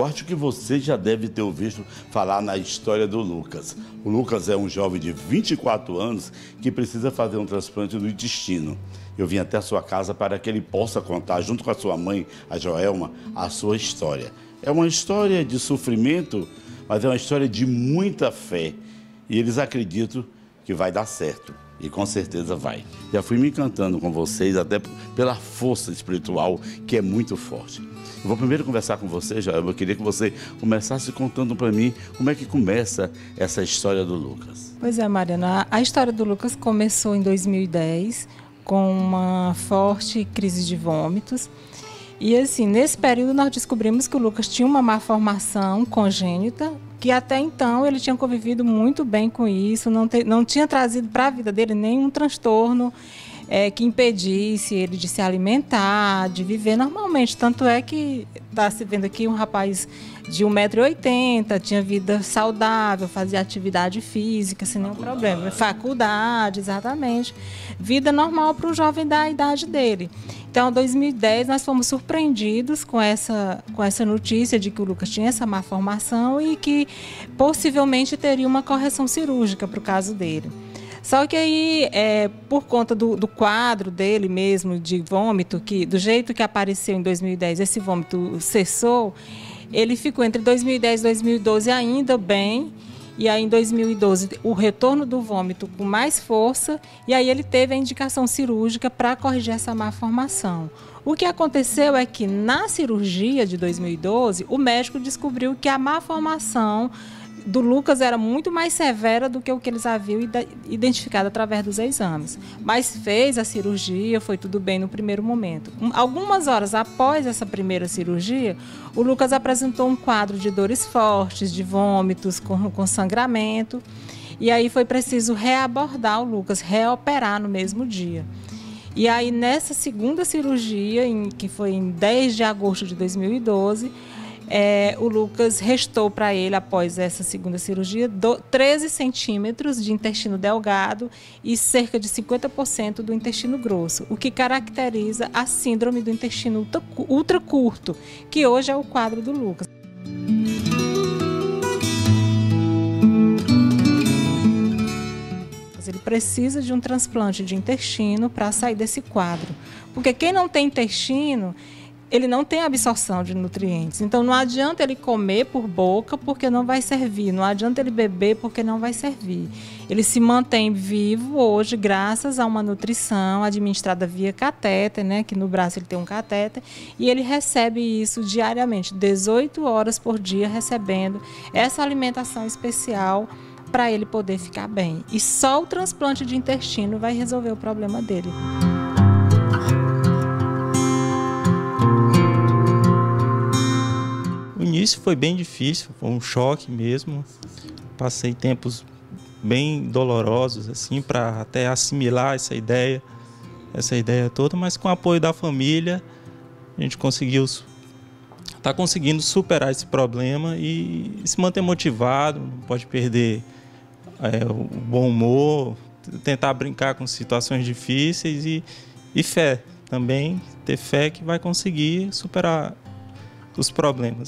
Eu acho que você já deve ter ouvido falar na história do Lucas. O Lucas é um jovem de 24 anos que precisa fazer um transplante do intestino. Eu vim até a sua casa para que ele possa contar, junto com a sua mãe, a Joelma, a sua história. É uma história de sofrimento, mas é uma história de muita fé. E eles acreditam que vai dar certo. E com certeza vai. Já fui me encantando com vocês, até pela força espiritual, que é muito forte. Eu vou primeiro conversar com você, Joelma. Eu queria que você começasse contando para mim como é que começa essa história do Lucas. Pois é, Mariana. A história do Lucas começou em 2010, com uma forte crise de vômitos. E assim, nesse período nós descobrimos que o Lucas tinha uma malformação congênita, que até então ele tinha convivido muito bem com isso, não tinha trazido para a vida dele nenhum transtorno que impedisse ele de se alimentar, de viver normalmente. Tanto é que está se vendo aqui um rapaz de 1,80 m, tinha vida saudável, fazia atividade física sem nenhum problema. Faculdade, exatamente. Vida normal para um jovem da idade dele. Então, em 2010, nós fomos surpreendidos com essa notícia de que o Lucas tinha essa malformação e que possivelmente teria uma correção cirúrgica para o caso dele. Só que aí, por conta do quadro dele mesmo, de vômito, que do jeito que apareceu em 2010, esse vômito cessou, ele ficou entre 2010 e 2012 ainda bem, e aí em 2012 o retorno do vômito com mais força, e aí ele teve a indicação cirúrgica para corrigir essa malformação. O que aconteceu é que na cirurgia de 2012, o médico descobriu que a malformação do Lucas era muito mais severa do que o que eles haviam identificado através dos exames. Mas fez a cirurgia, foi tudo bem no primeiro momento. Algumas horas após essa primeira cirurgia, o Lucas apresentou um quadro de dores fortes, de vômitos, com sangramento. E aí foi preciso reabordar o Lucas, reoperar no mesmo dia. E aí nessa segunda cirurgia, que foi em 10 de agosto de 2012, o Lucas restou para ele, após essa segunda cirurgia, 13 centímetros de intestino delgado e cerca de 50% do intestino grosso, o que caracteriza a síndrome do intestino ultra curto, que hoje é o quadro do Lucas. Ele precisa de um transplante de intestino para sair desse quadro, porque quem não tem intestino, ele não tem absorção de nutrientes. Então, não adianta ele comer por boca, porque não vai servir. Não adianta ele beber, porque não vai servir. Ele se mantém vivo hoje graças a uma nutrição administrada via catéter, né? Que no braço ele tem um catéter, e ele recebe isso diariamente, 18 horas por dia, recebendo essa alimentação especial para ele poder ficar bem. E só o transplante de intestino vai resolver o problema dele. O início foi bem difícil, foi um choque mesmo. Passei tempos bem dolorosos assim para até assimilar essa ideia toda, mas com o apoio da família a gente tá conseguindo superar esse problema e se manter motivado, não pode perder o bom humor, tentar brincar com situações difíceis e fé também, ter fé que vai conseguir superar os problemas.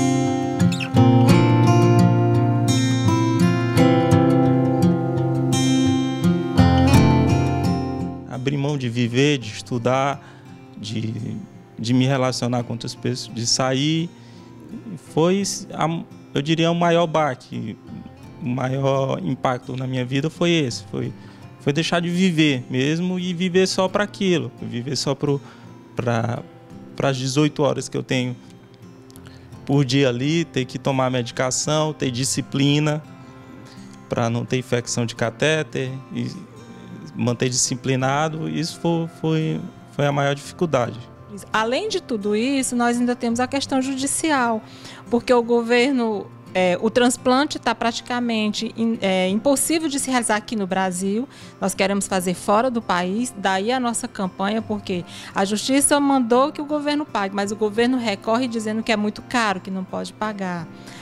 Abrir mão de viver, de estudar, de me relacionar com outras pessoas, de sair, foi, eu diria, o maior baque, o maior impacto na minha vida foi esse, foi deixar de viver mesmo e viver só para aquilo, viver só para as 18 horas que eu tenho por dia ali, ter que tomar medicação, ter disciplina para não ter infecção de catéter e manter disciplinado. Isso foi a maior dificuldade. Além de tudo isso, nós ainda temos a questão judicial, porque o governo, o transplante está praticamente impossível de se realizar aqui no Brasil. Nós queremos fazer fora do país, daí a nossa campanha, porque a justiça mandou que o governo pague, mas o governo recorre dizendo que é muito caro, que não pode pagar.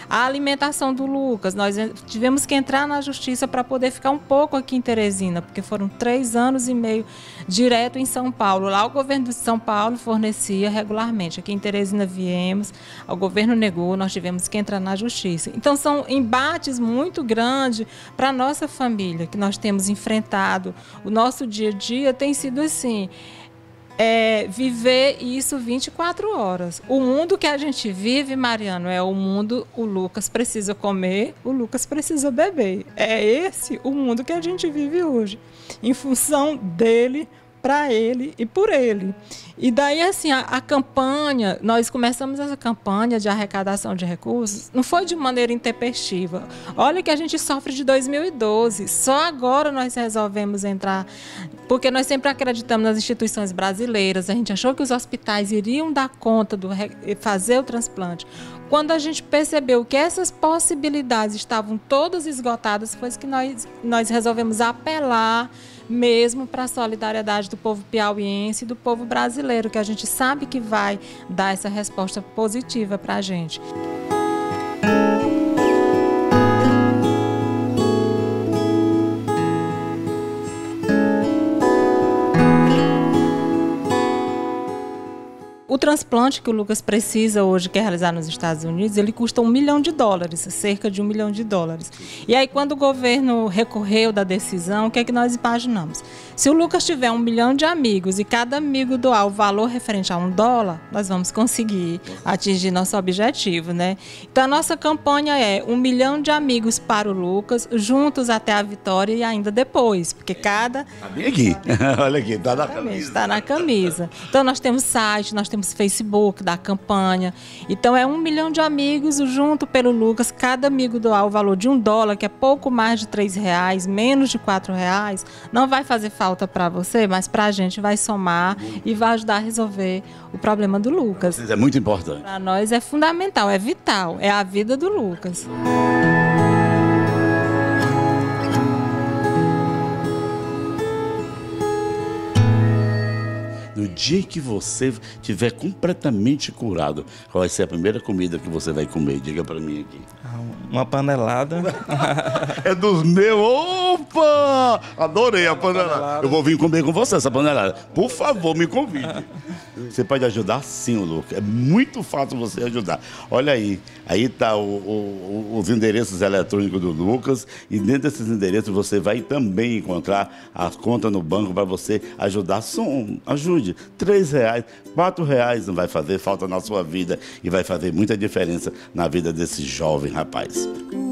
A alimentação do Lucas, nós tivemos que entrar na justiça para poder ficar um pouco aqui em Teresina, porque foram 3 anos e meio direto em São Paulo. Lá o governo de São Paulo fornecia regularmente. Aqui em Teresina viemos, o governo negou, nós tivemos que entrar na justiça. Então são embates muito grandes para a nossa família, que nós temos enfrentado. O nosso dia a dia tem sido assim, viver isso 24 horas. O mundo que a gente vive, Mariano, é o mundo, o Lucas precisa comer, o Lucas precisa beber. É esse o mundo que a gente vive hoje, em função dele, para ele e por ele. E daí, assim, a campanha, nós começamos essa campanha de arrecadação de recursos, não foi de maneira intempestiva. Olha que a gente sofre de 2012, só agora nós resolvemos entrar, porque nós sempre acreditamos nas instituições brasileiras, a gente achou que os hospitais iriam dar conta de fazer o transplante. Quando a gente percebeu que essas possibilidades estavam todas esgotadas, foi que nós resolvemos apelar mesmo para a solidariedade do povo piauiense e do povo brasileiro, que a gente sabe que vai dar essa resposta positiva para a gente. O transplante que o Lucas precisa hoje, que é realizado nos Estados Unidos, ele custa $1 milhão, cerca de $1 milhão. E aí, quando o governo recorreu da decisão, o que é que nós imaginamos? Se o Lucas tiver 1 milhão de amigos e cada amigo doar o valor referente a $1, nós vamos conseguir atingir nosso objetivo, né? Então, a nossa campanha é 1 milhão de amigos para o Lucas, juntos até a vitória e ainda depois, porque cada... Tá bem aqui, olha aqui, tá na camisa. Está na camisa. Então, nós temos site, nós temos Facebook da campanha. Então, é 1 milhão de amigos junto pelo Lucas, cada amigo doar o valor de $1, que é pouco mais de R$3, menos de R$4. Não vai fazer falta para você, mas para a gente vai somar e vai ajudar a resolver o problema do Lucas. É muito importante. Para nós é fundamental, é vital, é a vida do Lucas. No dia que você estiver completamente curado, qual vai ser a primeira comida que você vai comer? Diga para mim aqui. Uma panelada. É dos meus. Opa! Adorei a panelada. Eu vou vir comer com você essa panelada. Por favor, me convide. Você pode ajudar sim, Lucas. É muito fácil você ajudar. Olha aí. Aí está os endereços eletrônicos do Lucas. E dentro desses endereços você vai também encontrar a conta no banco para você ajudar. Ajude. R$3, R$4 não vai fazer falta na sua vida. E vai fazer muita diferença na vida desse jovem rapaz.